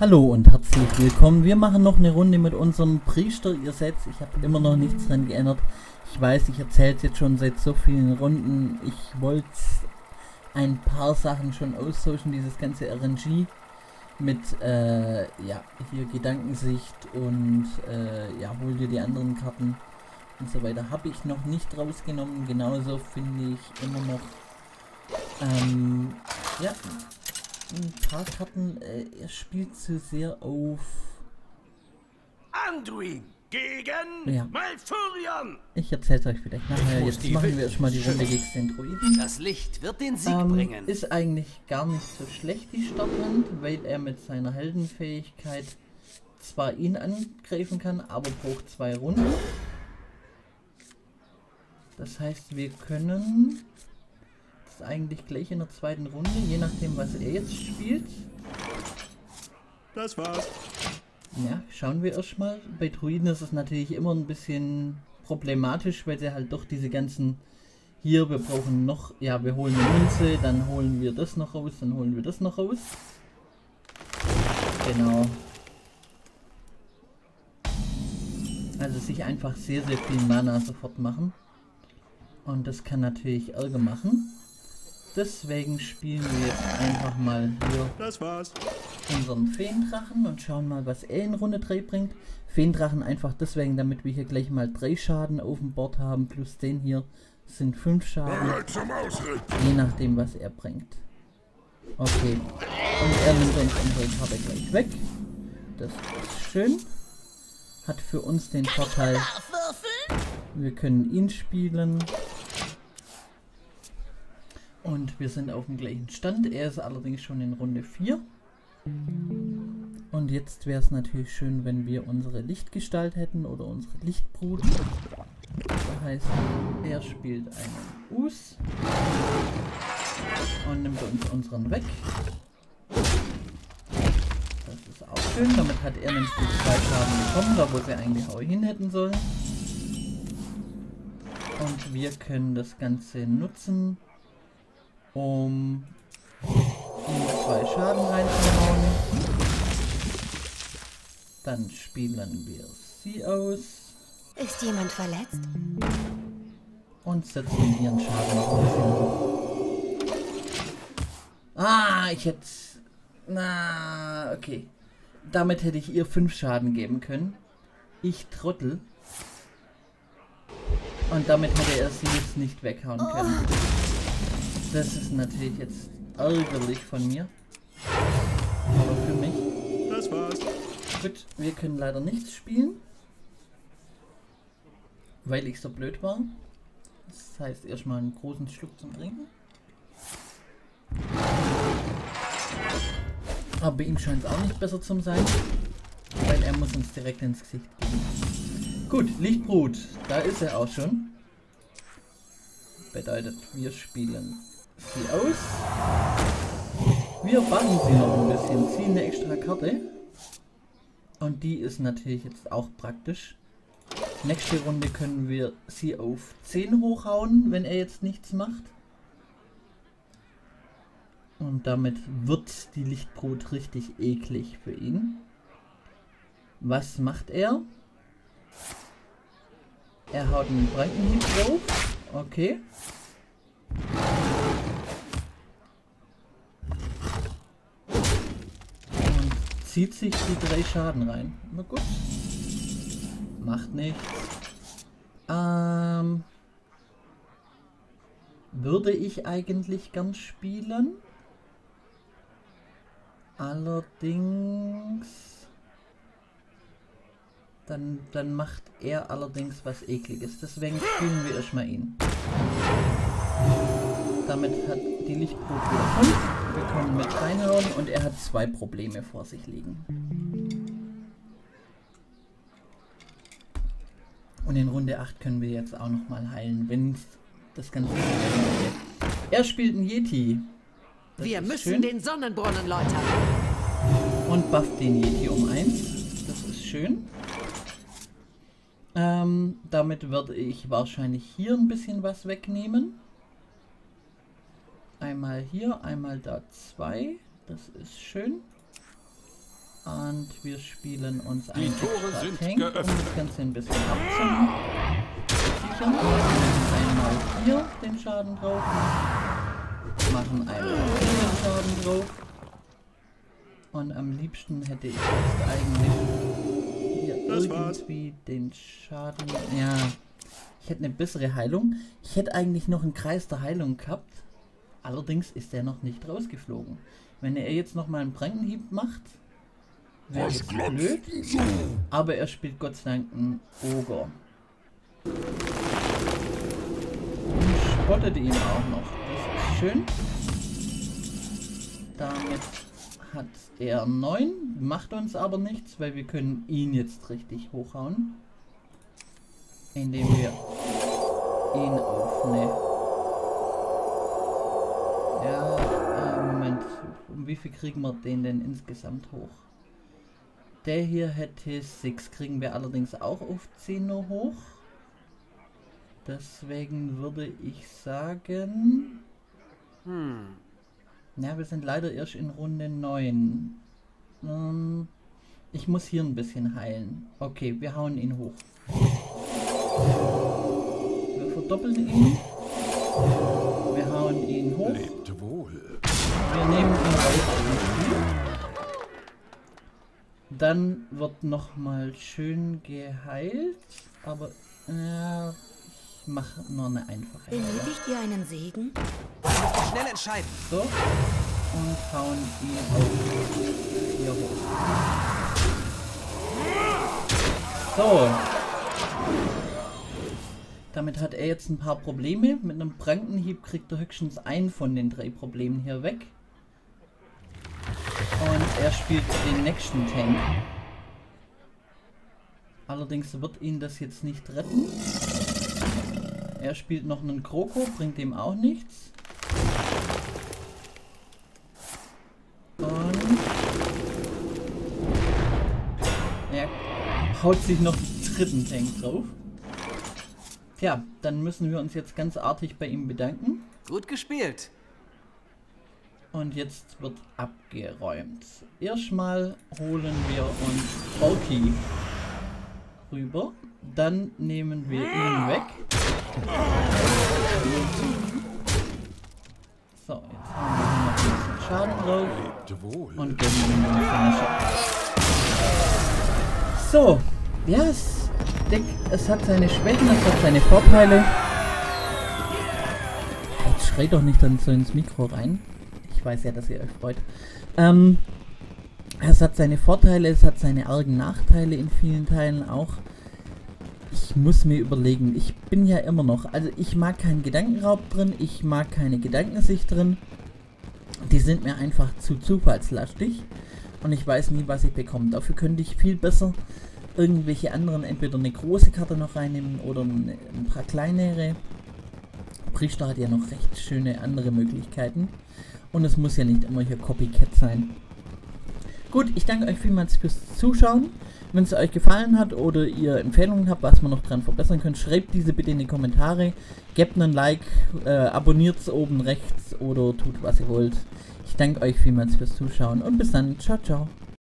Hallo und herzlich willkommen. Wir machen noch eine Runde mit unserem Priester. Ihr seht, ich habe immer noch nichts dran geändert. Ich weiß, ich erzähle es jetzt schon seit so vielen Runden. Ich wollte ein paar Sachen schon austauschen, dieses ganze RNG mit ja, hier Gedankensicht und ja, hol dir die anderen Karten und so weiter. Habe ich noch nicht rausgenommen. Genauso finde ich immer noch ja, ein paar Karten, er spielt zu sehr auf Anduin gegen ja. Malfurion. Ich erzähl's euch vielleicht nachher. Jetzt machen wir erstmal die Runde gegen den Druiden. Das Licht wird den Sieg bringen. Ist eigentlich gar nicht so schlecht, die Starthand, weil er mit seiner Heldenfähigkeit zwar ihn angreifen kann, aber braucht 2 Runden. Das heißt, wir können das eigentlich gleich in der zweiten Runde, je nachdem, was er jetzt spielt. Das war's. Ja, schauen wir erstmal. Bei Druiden ist es natürlich immer ein bisschen problematisch, weil sie halt doch diese ganzen... Hier, wir brauchen noch... Ja, wir holen eine Münze, dann holen wir das noch raus, dann holen wir das noch raus. Genau. Also sich einfach sehr, sehr viel Mana sofort machen. Und das kann natürlich Ärger machen. Deswegen spielen wir jetzt einfach mal hier Das war's. unseren Feendrachen und schauen mal, was er in Runde 3 bringt. Feendrachen einfach deswegen, damit wir hier gleich mal 3 Schaden auf dem Board haben, plus den hier sind 5 Schaden. Je nachdem, was er bringt. Okay. Und er nimmt uns unsere Karte gleich weg. Das ist schön. Hat für uns den Vorteil, wir können ihn spielen. Und wir sind auf dem gleichen Stand. Er ist allerdings schon in Runde 4. Und jetzt wäre es natürlich schön, wenn wir unsere Lichtgestalt hätten oder unsere Lichtbrut. Das heißt, er spielt einen Us und nimmt uns unseren weg. Das ist auch schön. Damit hat er nämlich die 2 Schaden bekommen, da wo sie eigentlich auch hin hätten sollen. Und wir können das Ganze nutzen, um ihm 2 Schaden reinzuhauen. Dann spielen wir sie aus. Ist jemand verletzt? Und setzen ihren Schaden noch ein bisschen hoch. Ah, ich hätte... Na, okay. Damit hätte ich ihr 5 Schaden geben können. Ich Trottel. Und damit hätte er sie jetzt nicht weghauen können. Das ist natürlich jetzt ärgerlich von mir. Aber für mich. Das war's. Gut, wir können leider nichts spielen. Weil ich so blöd war. Das heißt erstmal einen großen Schluck zum Trinken. Aber bei ihm scheint es auch nicht besser zu sein. Weil er muss uns direkt ins Gesicht geben. Gut, Lichtbrut. Da ist er auch schon. Bedeutet, wir spielen sie aus. Wir backen sie noch ein bisschen, ziehen eine extra Karte. Und die ist natürlich jetzt auch praktisch. Nächste Runde können wir sie auf 10 hochhauen, wenn er jetzt nichts macht. Und damit wird die Lichtbrut richtig eklig für ihn. Was macht er? Er haut einen Prankenhieb drauf. Okay. Und zieht sich die 3 Schaden rein. Na gut. Macht nichts. Würde ich eigentlich gern spielen. Allerdings... Dann macht er allerdings was Ekliges. Deswegen spielen wir erstmal ihn. Damit hat die Lichtbrut wieder 5. Wir können mit reinhauen und er hat 2 Probleme vor sich liegen. Und in Runde 8 können wir jetzt auch nochmal heilen, wenn das Ganze geht. Er spielt einen Yeti. Das Wir müssen schön. den Sonnenbrunnen läutern. Und bufft den Yeti um 1. Das ist schön. Damit werde ich wahrscheinlich hier ein bisschen was wegnehmen. Einmal hier, einmal da 2. Das ist schön. Und wir spielen uns Die einen Tore extra sind Tank, um geöffnet. das Ganze ein bisschen abzusichern. Einmal hier den Schaden drauf. Machen einmal hier den Schaden drauf. Und am liebsten hätte ich jetzt eigentlich hier irgendwie den Schaden... Ja, ich hätte eine bessere Heilung. Ich hätte eigentlich noch einen Kreis der Heilung gehabt. Allerdings ist der noch nicht rausgeflogen. Wenn er jetzt nochmal einen Prankenhieb macht, wäre das blöd. Aber er spielt Gott sei Dank einen Ogre. Und spottet ihn auch noch. Das ist schön. Damit hat er 9. Macht uns aber nichts, weil wir können ihn jetzt richtig hochhauen. Indem wir ihn auf eine... Ja, Moment. Um wie viel kriegen wir den denn insgesamt hoch? Der hier hätte 6. Kriegen wir allerdings auch auf 10 nur hoch. Deswegen würde ich sagen... Ja, wir sind leider erst in Runde 9. Ich muss hier ein bisschen heilen. Okay, wir hauen ihn hoch. Wir verdoppeln ihn. Wir hauen ihn hoch. Lebt wohl. Wir nehmen ihn raus aus dem Spiel. Dann wird nochmal schön geheilt. Aber ich mache nur eine einfache. Benötigt ihr einen Segen? Schnell entscheiden. So. Und hauen ihn auch hier hoch. So. Damit hat er jetzt ein paar Probleme. Mit einem Prankenhieb kriegt er höchstens einen von den 3 Problemen hier weg. Und er spielt den nächsten Tank. Allerdings wird ihn das jetzt nicht retten. Er spielt noch einen Kroko, bringt ihm auch nichts. Und er haut sich noch den 3. Tank drauf. Tja, dann müssen wir uns jetzt ganz artig bei ihm bedanken. Gut gespielt. Und jetzt wird abgeräumt. Erstmal holen wir uns Orki rüber. Dann nehmen wir ihn weg. So, jetzt haben wir hier noch ein bisschen Schaden drauf. Lebt wohl. Und geben ihm den Finisher. So, ja, es hat seine Schwächen, es hat seine Vorteile. Jetzt schreit doch nicht dann so ins Mikro rein. Ich weiß ja, dass ihr euch freut. Es hat seine Vorteile, es hat seine argen Nachteile in vielen Teilen auch. Ich muss mir überlegen, ich bin ja immer noch, also ich mag keinen Gedankenraub drin, ich mag keine Gedankensicht drin. Die sind mir einfach zu zufallslastig und ich weiß nie, was ich bekomme. Dafür könnte ich viel besser irgendwelche anderen, entweder eine große Karte noch reinnehmen oder ein paar kleinere. Priester hat ja noch recht schöne andere Möglichkeiten. Und es muss ja nicht immer hier Copycat sein. Gut, ich danke euch vielmals fürs Zuschauen. Wenn es euch gefallen hat oder ihr Empfehlungen habt, was man noch dran verbessern könnt, schreibt diese bitte in die Kommentare. Gebt einen Like, abonniert es oben rechts oder tut was ihr wollt. Ich danke euch vielmals fürs Zuschauen und bis dann. Ciao, ciao.